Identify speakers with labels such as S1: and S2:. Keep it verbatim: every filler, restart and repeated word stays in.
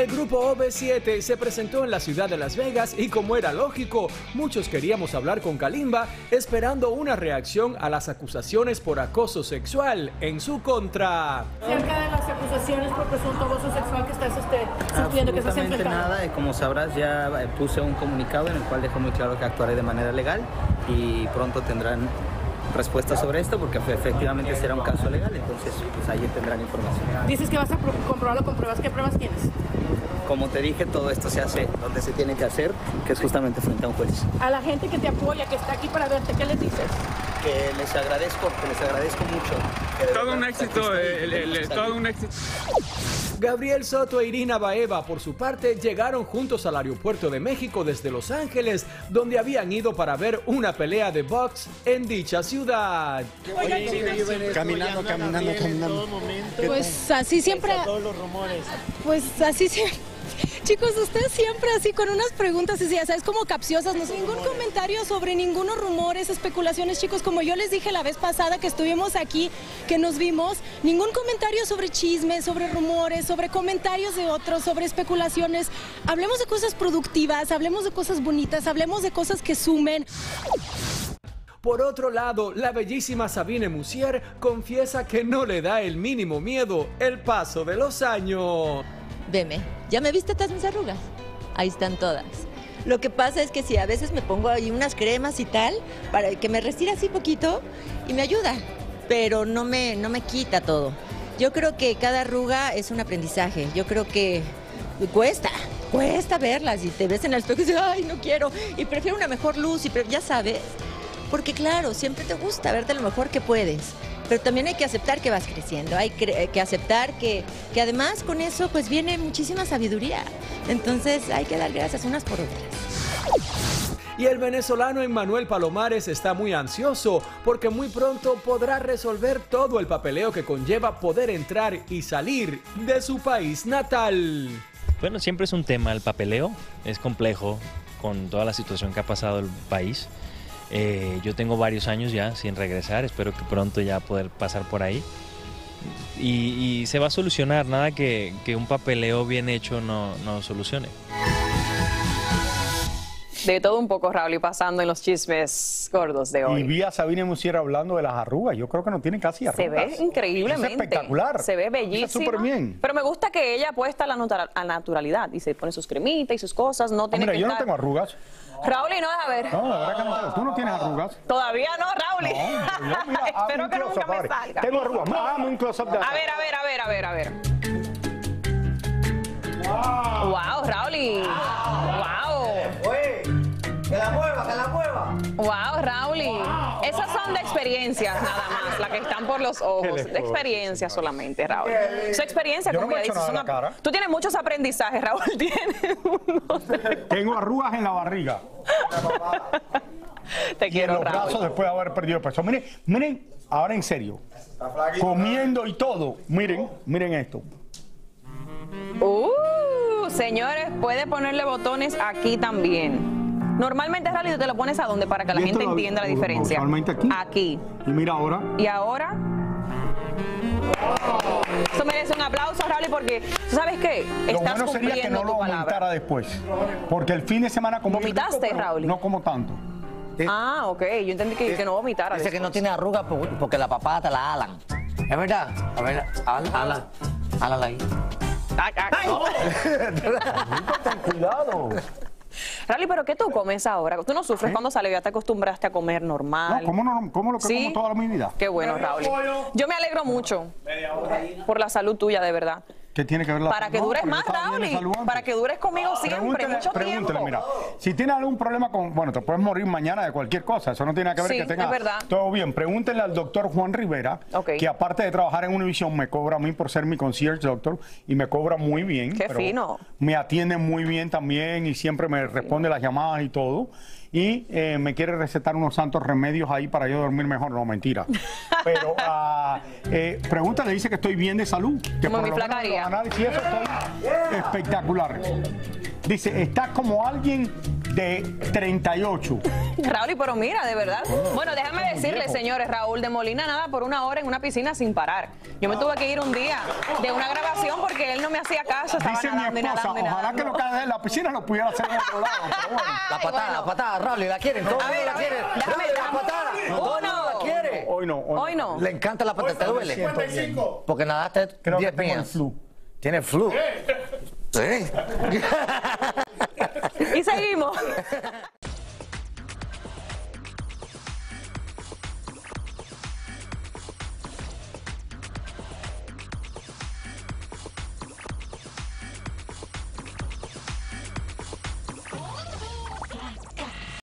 S1: grupo O V siete se presentó en la ciudad de Las Vegas y, como era lógico, muchos queríamos hablar con Kalimba esperando una reacción a las acusaciones por acoso sexual en su contra.
S2: Acerca de las acusaciones por presunto abuso sexual que estás este, sufriendo, que estás enfrentando.
S3: Nada, y como sabrás ya puse un comunicado en el cual dejo muy claro que actuaré de manera legal y pronto tendrán respuesta sobre esto porque efectivamente será un caso legal, entonces pues ahí tendrán información.
S2: Dices que vas a comprobarlo con pruebas. ¿Qué pruebas tienes?
S3: Como te dije, todo esto se hace donde se tiene que hacer, que es justamente frente a un juez.
S2: A la gente que te apoya, que está aquí para verte, ¿qué les dices?
S3: Que les agradezco, que les agradezco mucho.
S4: Todo un éxito, el, el, el, todo un éxito.
S1: Gabriel Soto e Irina Baeva, por su parte, llegaron juntos al aeropuerto de México desde Los Ángeles, donde habían ido para ver una pelea de box en dicha ciudad.
S5: Oye, caminando, caminando, caminando.
S6: Pues así siempre.
S5: Todos los rumores.
S6: Pues así siempre. Chicos, ustedes siempre así con unas preguntas así, ya sabes, como capciosas, no sé, ningún comentario sobre ningunos rumores, especulaciones, chicos, como yo les dije la vez pasada que estuvimos aquí, que nos vimos, ningún comentario sobre chismes, sobre rumores, sobre comentarios de otros, sobre especulaciones. Hablemos de cosas productivas, hablemos de cosas bonitas, hablemos de cosas que sumen.
S1: Por otro lado, la bellísima Sabine Musier confiesa que no le da el mínimo miedo el paso de los años.
S7: Veme, ¿ya me viste todas mis arrugas? Ahí están todas. Lo que pasa es que si a veces me pongo ahí unas cremas y tal, para que me retire así poquito y me ayuda, pero no me, no me quita todo. Yo creo que cada arruga es un aprendizaje, yo creo que cuesta, cuesta verlas y te ves en el espejo y dices, ay, no quiero, y prefiero una mejor luz, y ya sabes, porque claro, siempre te gusta verte lo mejor que puedes. Pero también hay que aceptar que vas creciendo, hay que aceptar que, que además con eso pues viene muchísima sabiduría. Entonces hay que dar gracias unas por otras.
S1: Y el venezolano Emmanuel Palomares está muy ansioso porque muy pronto podrá resolver todo el papeleo que conlleva poder entrar y salir de su país natal.
S8: Bueno, siempre es un tema el papeleo, es complejo con toda la situación que ha pasado el país. Eh, yo tengo varios años ya sin regresar, espero que pronto ya poder pasar por ahí y, y se va a solucionar, nada que, que un papeleo bien hecho no, no solucione.
S9: De todo un poco, Raúl, y pasando en los chismes gordos de hoy.
S5: Y vi a Sabine Musier hablando de las arrugas, yo creo que no tiene casi arrugas.
S9: Se ve increíblemente.
S5: Es espectacular.
S9: Se ve bellísima.
S5: Súper bien.
S9: Pero me gusta que ella apuesta a la natural, a naturalidad y se pone sus cremitas y sus cosas, no tiene
S5: Hombre,
S9: que
S5: yo
S9: estar...
S5: no tengo arrugas.
S9: Raúl, y no, a ver.
S5: No, la verdad que no. ¿Tú no tienes arrugas?
S9: Todavía no, Raúl.
S5: No, yo, mira,
S9: espero que nunca me salga.
S5: Tengo arrugas. Dame un close-up de...
S9: A ver, a ver, a ver, a ver, a ver. Wow, wow Raúl. Wow.
S10: Oye, que la mueva, que la mueva.
S9: Wow, Raúl. Esas son de experiencias nada más, las que están por los ojos. De experiencia solamente, Raúl. Su experiencia,
S5: yo
S9: como
S5: no
S9: ya
S5: me he hecho
S9: dices,
S5: nada
S9: una...
S5: en la cara.
S9: Tú tienes muchos aprendizajes, Raúl. Tienes unos...
S5: Tengo arrugas en la barriga.
S9: Te
S5: y
S9: quiero,
S5: en los
S9: Raúl.
S5: brazos después de haber perdido peso. Miren, miren, ahora en serio. Comiendo y todo. Miren, miren esto.
S9: Uh, señores, puede ponerle botones aquí también. Normalmente, Raúl, tú te lo pones a dónde para que la gente
S5: lo,
S9: entienda la diferencia.
S5: Normalmente aquí.
S9: Aquí.
S5: Y mira ahora.
S9: Y ahora. Eso merece un aplauso, Raúl, porque ¿tú sabes qué?
S5: Lo
S9: Estás
S5: bueno sería que no lo aumentara después. Porque el fin de semana como
S9: ¿Vomitaste, Raúl?
S5: No como tanto.
S9: Ah, ok. Yo entendí que, que no vomitara.
S10: Dice
S9: después.
S10: que no tiene arrugas porque la papada te la alan. ¿Es verdad? A ver, ala, ala ahí.
S9: Ay, ay.
S5: Ten cuidado.
S9: Raúl, ¿pero qué tú comes ahora? ¿Tú no sufres ¿Eh? cuando sales? ¿Ya te acostumbraste a comer normal?
S5: No, ¿cómo, no, cómo lo que
S9: ¿Sí?
S5: como toda mi vida?
S9: Qué bueno, Raúl. Yo me alegro mucho por la salud tuya, de verdad.
S5: ¿Qué tiene que ver la
S9: Para que
S5: no,
S9: dures más, Raúl, para que dures conmigo siempre,
S5: pregúntele,
S9: mucho
S5: pregúntele,
S9: tiempo.
S5: Mira, si tienes algún problema con, bueno, te puedes morir mañana de cualquier cosa, eso no tiene que ver
S9: Sí,
S5: que tenga
S9: es verdad.
S5: todo bien. Pregúntenle al doctor Juan Rivera,
S9: Okay.
S5: que aparte de trabajar en Univision, me cobra a mí por ser mi concierge doctor y me cobra muy bien.
S9: Qué
S5: pero
S9: fino.
S5: Me atiende muy bien también y siempre me responde las llamadas y todo. Y eh, me quiere recetar unos santos remedios ahí para yo dormir mejor. No, mentira. Pero uh, eh, pregúntale, dice que estoy bien de salud. Que
S9: como
S5: por
S9: mi
S5: lo menos
S9: flacaría.
S5: los análisis y eso estoy espectacular. Dice, estás como alguien de treinta y ocho.
S9: Raúl, pero mira, de verdad. Bueno, déjame decirle, señores, Raúl de Molina nada por una hora en una piscina sin parar. Yo me tuve que ir un día de una grabación porque él no me me hacía caso, estaba
S5: Dice mi
S9: nadando y
S5: esposa,
S9: nadando y
S5: ojalá
S9: nadando.
S5: que lo que haga en la piscina lo pudiera hacer en otro lado, pero bueno.
S10: La patada,
S9: bueno.
S10: la patada, Raúl, la quieren, todos
S9: A ver,
S10: la
S9: a ver,
S10: quieren.
S9: déjame,
S10: Raúl, la
S9: déjame.
S10: patada, todo el mundo la quiere.
S5: Hoy no, hoy,
S9: Hoy no.
S10: Le encanta la patada, ¿te duele?
S5: siento bien.
S10: Porque nadaste
S5: Creo que
S10: diez
S5: tengo el
S10: millas.
S5: flu.
S10: Tiene flu. Sí.
S9: Y seguimos.